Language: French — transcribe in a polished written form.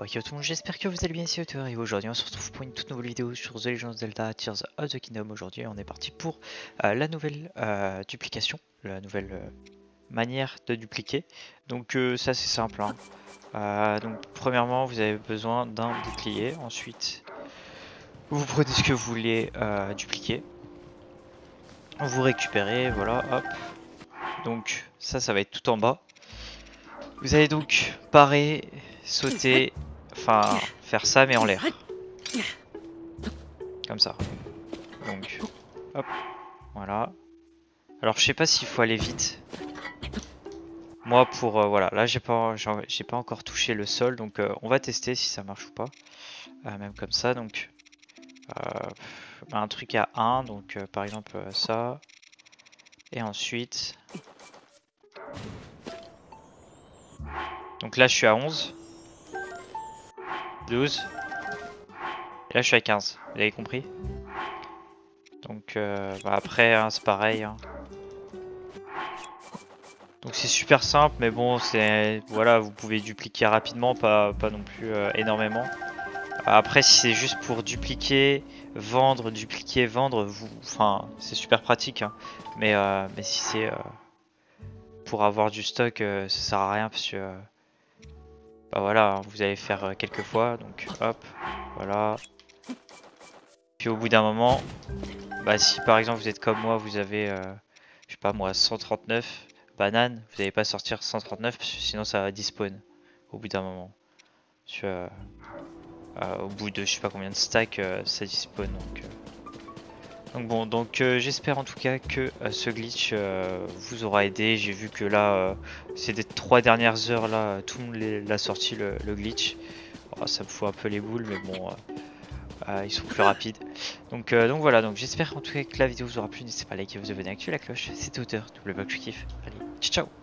Ok tout le monde, j'espère que vous allez bien ici Auteur et aujourd'hui on se retrouve pour une toute nouvelle vidéo sur The Legend of Zelda Tears of the Kingdom. Aujourd'hui on est parti pour la nouvelle duplication, la nouvelle manière de dupliquer. Donc ça c'est simple hein. Donc premièrement vous avez besoin d'un bouclier, ensuite vous prenez ce que vous voulez dupliquer, vous récupérez, voilà hop. Donc ça va être tout en bas. Vous allez donc parer, sauter, enfin faire ça mais en l'air. Comme ça. Donc, hop, voilà. Alors je sais pas s'il faut aller vite. Moi pour, voilà, là j'ai pas encore touché le sol, donc on va tester si ça marche ou pas. Même comme ça, donc un truc à 1, donc par exemple ça. Et ensuite... Donc là je suis à 11. 12. Et là je suis à 15, vous avez compris? Donc après hein, c'est pareil. Hein. Donc c'est super simple, mais bon, c'est voilà, vous pouvez dupliquer rapidement, pas non plus énormément. Après, si c'est juste pour dupliquer, vendre, dupliquer, vendre, enfin, c'est super pratique. Hein. Mais si c'est pour avoir du stock, ça sert à rien parce que bah voilà, hein, vous allez faire quelques fois, donc hop, voilà. Puis au bout d'un moment, bah si par exemple vous êtes comme moi, vous avez, je sais pas moi, 139 bananes, vous n'allez pas sortir 139 parce que sinon ça va despawn au bout d'un moment. Parce que, au bout de je sais pas combien de stacks, ça despawn donc bon, donc j'espère en tout cas que ce glitch vous aura aidé. J'ai vu que là, ces 3 dernières heures là, tout le monde l'a sorti le glitch. Oh, ça me fout un peu les boules, mais bon, ils sont plus rapides. Donc voilà, donc j'espère en tout cas que la vidéo vous aura plu. N'hésitez pas à liker, vous abonner, activer la cloche. C'était Auteur, n'oubliez pas que je kiffe. Allez, ciao ciao.